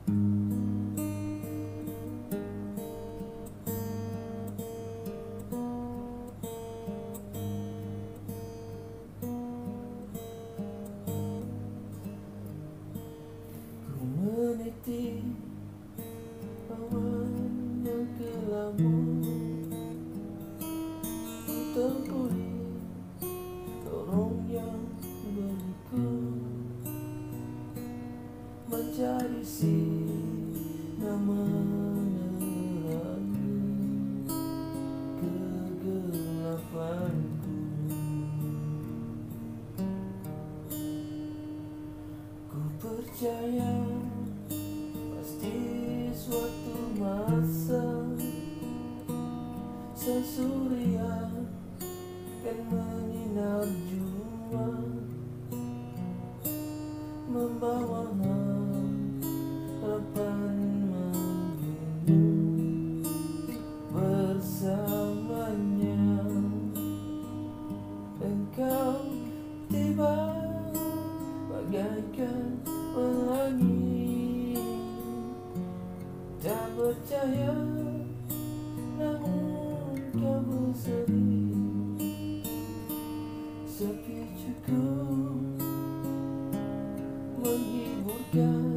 Ku meniti awan yang kelabu, ku tempuri lorong yang berliku, mencari sinar menerangi kegelapanku. Ku percaya pasti suatu masa sang surya akan menyinar jua, membawa harapan menunggu bersamanya. Engkau tiba bagaikan pelangi, tak percaya namun kau berseri, sepi cukup menghiburkan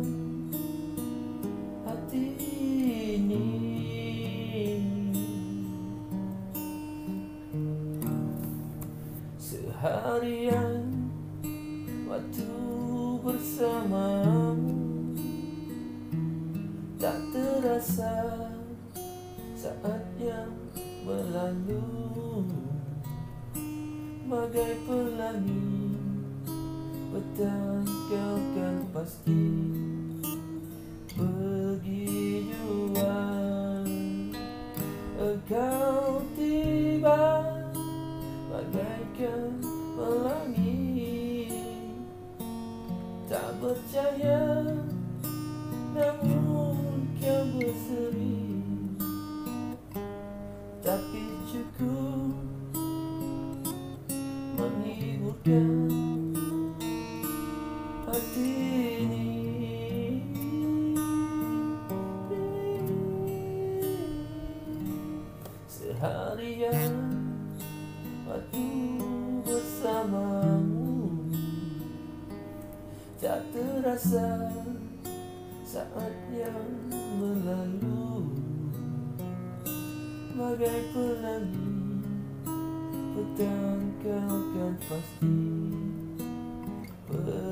hati ini. Seharian waktu bersamamu tak terasa saat yang berlalu, bagai pelangi petang kau kan pasti pergi jua. Engkau tiba bagaikan pelangi, tak percaya namun kau berseri, tapi cukup menghiburkan hati ini. Seharian waktu bersamamu tak terasa saat yang berlalu, bagai pelangi petang kau kan pasti